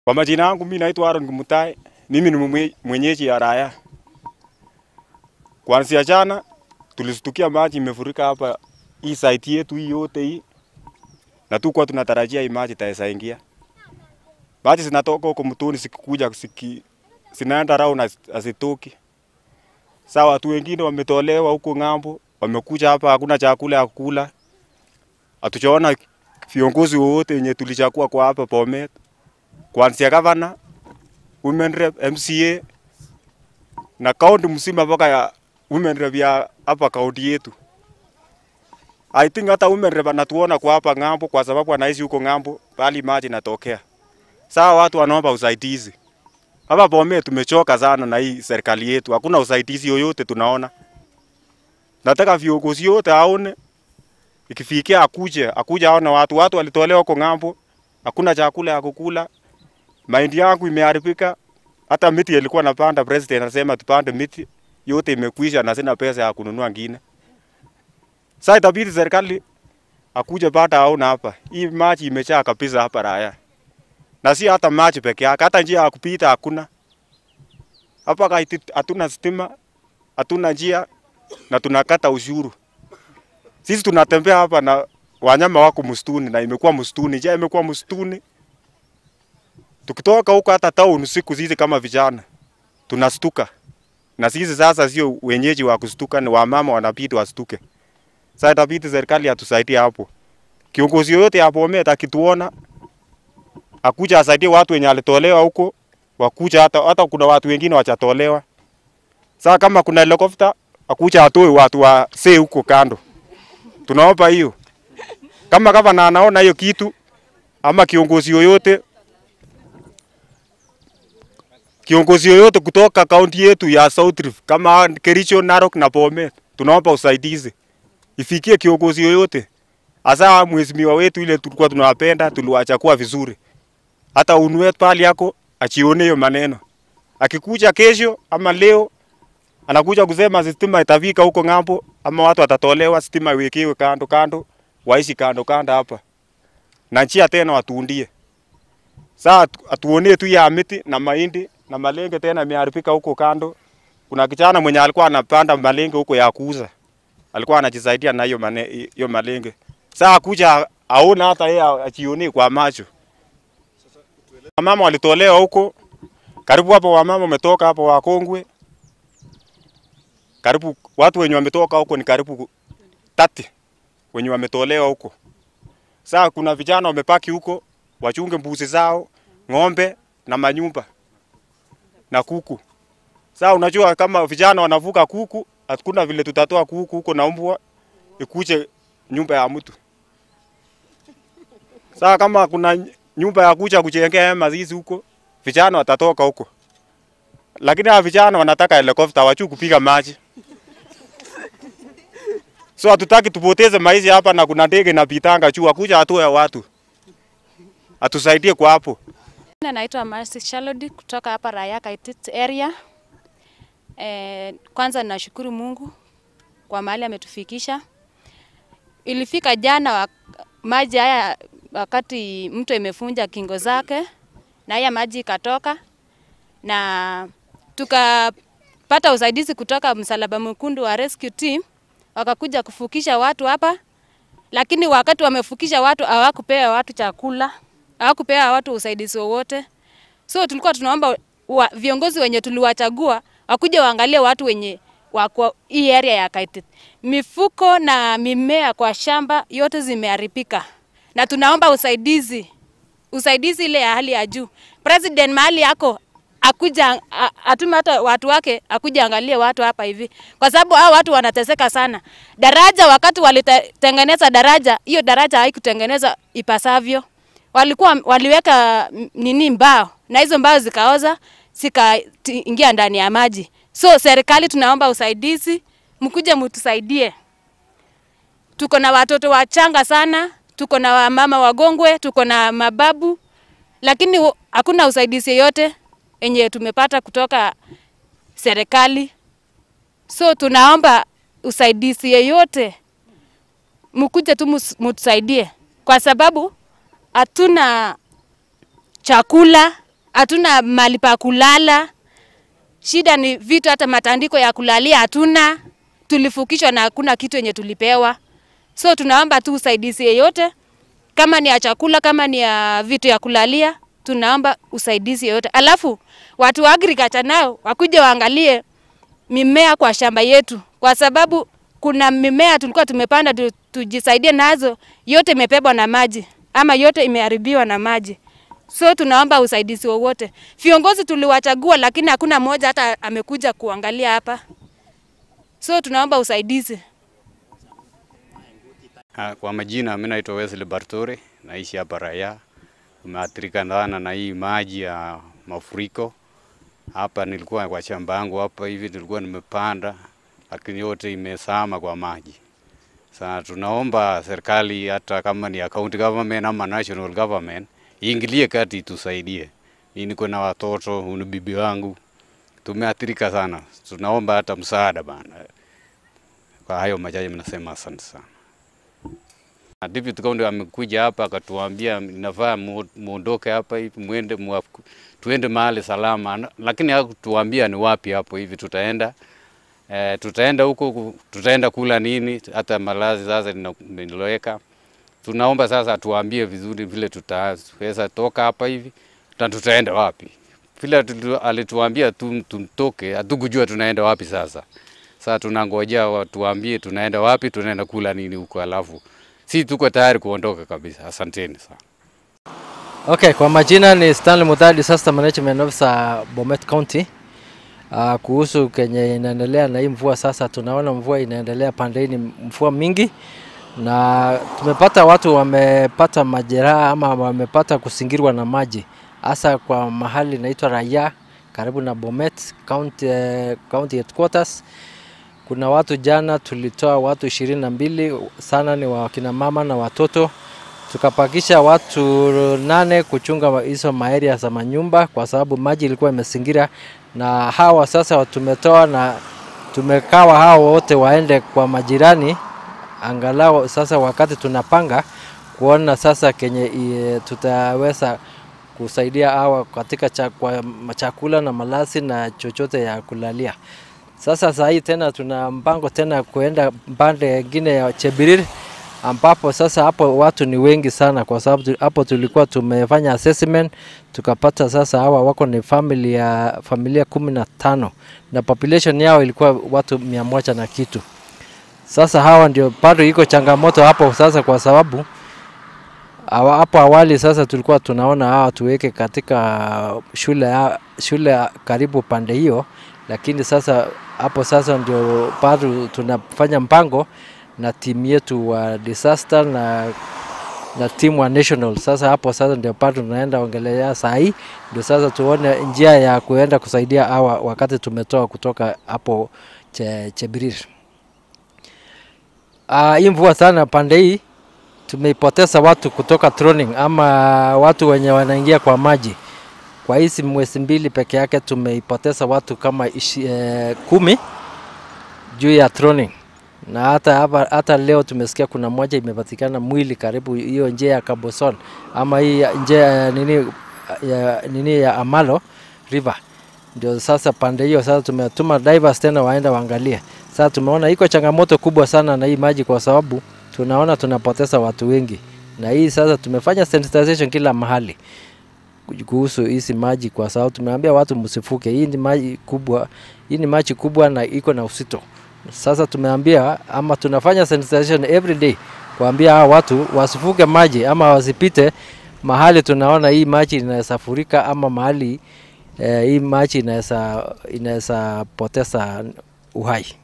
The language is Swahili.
Kwa majina yangu mimi naitwa Mutahi, mimi ni mwenyeji ya Raya. Kuanzia jana tulistukia maji imefurika hapa hii site yetu hii yote hii. Na tulikuwa tunatarajia hii maji itaingia. Maji zinatoka huko mtoni sikikuja zinaenda round azitoki. Sawa, watu wengine wametolewa huko ng'ambo, wamekuja hapa hakuna chakula ya kula. Hatujaona viongozi wote wenye tulichakua kwa hapa Bomet. Kuanzia governor, women rep, MCA na county mzima mpaka ya women rep ya hapa county yetu. I think hata women rep anatuona kwa hapa ng'ambo kwa sababu anaishi huko ng'ambo bali maji inatokea. Sawa, watu wanaomba usaidizi. Hapa Bomet tumechoka sana na hii serikali yetu. Hakuna usaidizi yoyote tunaona. Nataka viongozi wote aone ikifikia akuje aone watu walitolewa huko ng'ambo. Hakuna chakula ya kukula. Mahindi yangu imeharibika. Hata miti ilikuwa napanda, president anasema tupande miti yote imekwisha na sina pesa ya kununua ngine. Sasa itabidi serikali akuje baada aone hapa. Hii maji imejaa kabisa hapa Raya. Na si hata maji peke yake, hata njia ya kupita hakuna. Hapa hatuna stima, hatuna njia na tunakata ushuru. Sisi tunatembea hapa na wanyama wako msituni na imekuwa msituni, njia imekuwa msituni. Tukitoka huko hata town usiku sisi kama vijana tunastuka. Na sisi sasa sio wenyeji wa kustuka, ni wamama wanabidi wastuke. Sasa itabidi serikali atusaidie hapo. Kiongozi yote hapo Bomet akituona akuja asaidie watu wenye alitolewa huko, wakuja hata kuna watu wengine wachatolewa. Sasa kama kuna helicopter akuja atoe watu wa huko kando. Tunaomba hiyo. Kama gavana anaona hiyo kitu ama kiongozi yoyote kutoka kaunti yetu ya South Rift kama Kericho, Narok na Bomet, tunaomba usaidizi. Ifikie kiongozi yoyote. Hasa mheshimiwa wetu ile tulikuwa tunawapenda, tuliwachakua vizuri. Hata unue pali yako achione hiyo maneno. Akikuja kesho ama leo anakuja kusema stima itafika huko ng'ambo ama watu watatolewa, stima iwekewe kando waishi kando hapa. Na njia tena watuundie. Sasa atuonee tu ya miti na mahindi na malenge tena imeharibika huko kando. Kuna kijana mwenye alikuwa anapanda malenge huko ya kuuza. Alikuwa anajisaidia na hiyo malenge. Sasa kuja aona hata yeye achionee kwa macho. Mama walitolewa huko. Karibu hapo wamama wametoka hapo Wakongwe. Karibu watu wenye wametoka huko ni karibu 30 wenye wametolewa huko. Sasa kuna vijana wamepaki huko wachunge mbuzi zao, ng'ombe na manyumba na kuku. Sasa unajua kama vijana wanavuka kuku, hakuna vile tutatoa kuku huko na mbwa ikuje nyumba ya mtu. Sasa kama kuna nyumba ya kuja kujengea hema hizi huko, vijana watatoka huko. Lakini hawa vijana wanataka helicopter wachu kupiga maji. So hatutaki tupoteze maisha hapa na kuna ndege na pitanga juu akuja atoe watu. Atusaidie kwa hapo. Naitwa Mercy Shalodi kutoka hapa Raya area. Kwanza ninashukuru Mungu kwa mahali ametufikisha. Ilifika jana maji haya wakati mto imefunja kingo zake na haya maji ikatoka na tukapata usaidizi kutoka Msalaba Mwekundu wa rescue team wakakuja kufukisha watu hapa, lakini wakati wamefukisha watu hawakupea watu chakula, hawakupea watu usaidizi wowote. So tulikuwa tunaomba viongozi wenye tuliwachagua wakuje waangalie watu wenye wako hii area ya Kaitit. Mifuko na mimea kwa shamba yote zimeharibika. Na tunaomba usaidizi ile ya hali ya juu. President mahali yako akuja atume hata watu wake akuja angalie watu hapa hivi. Kwa sababu hao watu wanateseka sana. Daraja wakati walitengeneza daraja, hiyo daraja haikutengenezwa ipasavyo. Waliweka mbao na hizo mbao zikaoza, zikaingia ndani ya maji. So serikali tunaomba usaidizi, mkuje mtusaidie. Tuko na watoto wachanga sana, tuko na mama wagongwe, tuko na mababu, lakini hakuna usaidizi yote yenye tumepata kutoka serikali. So tunaomba usaidizi yote, mkuje tu mtusaidie kwa sababu hatuna chakula, hatuna mahali pa kulala. Shida ni vitu, hata matandiko ya kulalia hatuna. Tulifukishwa na hakuna kitu yenye tulipewa. So tunaomba tu usaidizi yeyote, kama ni ya chakula, kama ni ya vitu ya kulalia, tunaomba usaidizi yeyote. Alafu watu wa agriculture nao wakuje waangalie mimea kwa shamba yetu, kwa sababu kuna mimea tulikuwa tumepanda tujisaidie nazo, yote imebebwa na maji ama yote imeharibiwa na maji. So tunaomba usaidizi wowote. Viongozi tuliwachagua lakini hakuna mmoja hata amekuja kuangalia hapa. So tunaomba usaidizi. Kwa majina mimi naitwa Wesley Bartore, naishi hapa Raia. Tumeathirika na hii maji ya mafuriko. Hapa nilikuwa kwa shamba yangu hapa hivi nilikuwa nimepanda, lakini yote imesama kwa maji. Sasa tunaomba serikali, hata kama ni county government ama national government, iingilie kati tusaidie. Mimi niko na watoto, una bibi wangu. Tumeathirika sana. Tunaomba hata msaada bana. Kwa hayo machache mnasema asante sana. David Kaunde amekuja hapa akatuambia inafaa muondoke hapa hivi tuende mahali salama, lakini hakutuambia ni wapi hapo hivi tutaenda. Tutaenda huko, tutaenda kula nini, hata malazi sasa ninaloweka. Tunaomba sasa tuambie vizuri vile tutaweza toka hapa hivi, tutaenda wapi. Vile alituambia tumtoke, hatukujua tunaenda wapi sasa. Sasa tunangojea watuambie tunaenda wapi, tunaenda kula nini huko, alafu si tuko tayari kuondoka kabisa. Asanteni sana. Okay, kwa majina ni Stanley Mutahi, Disaster Management Officer Bomet County. Kuhusu kenye inaendelea na hii mvua sasa, tunaona mvua inaendelea pande hii, mvua mingi, na tumepata watu wamepata majeraha ama wamepata kusingirwa na maji, hasa kwa mahali inaitwa Raia karibu na Bomet County Headquarters. Kuna watu jana tulitoa watu 22, sana ni wakina mama na watoto. Tukapakisha watu 8 kuchunga hizo maeria za manyumba kwa sababu maji ilikuwa imesingira, na hawa sasa tumetoa na tumekawa hao wote waende kwa majirani, angalau sasa wakati tunapanga kuona sasa kenye tutaweza kusaidia hawa katika chakula na malazi na chochote ya kulalia. Sasa hii tena tuna mpango tena kuenda pande nyingine ya Chebirir, ambapo sasa hapo watu ni wengi sana kwa sababu hapo tulikuwa tumefanya assessment, tukapata sasa hawa wako ni familia 15 na population yao ilikuwa watu 100 na kitu. Sasa hawa ndio bado iko changamoto hapo sasa, kwa sababu hapo awali sasa tulikuwa tunaona hawa tuweke katika shule karibu pande hiyo, lakini sasa hapo sasa ndio bado tunafanya mpango na timu yetu wa disaster na timu wa national. Sasa hapo sasa ndio bado tunaenda ongelea saa hii, ndio sasa tuone njia ya kuenda kusaidia hawa wakati tumetoa kutoka hapo Chebirir. Hii mvua sana pande hii tumeipoteza watu kutoka trolling ama watu wenye wanaingia kwa maji. Kwa hizi mwezi 2 peke yake tumeipoteza watu kama 10 juu ya trolling. Na hata leo tumesikia kuna moja imepatikana mwili karibu hiyo njia ya Kaboson ama hii njia nini ya Amalo River. Ndio sasa pande hiyo sasa tumetuma divers tena waenda waangalie. Sasa tumeona iko changamoto kubwa sana na hii maji, kwa sababu tunaona tunapoteza watu wengi. Na hii sasa tumefanya sensitization kila mahali kuhusu hizi maji, kwa sababu tumeambia watu msifuke. Hii ni maji kubwa na iko na uzito. Sasa tumeambia ama tunafanya sensitization every day kuambia hawa watu wasifuke maji ama wasipite mahali tunaona hii maji inaweza furika ama mahali hii maji inaweza poteza uhai.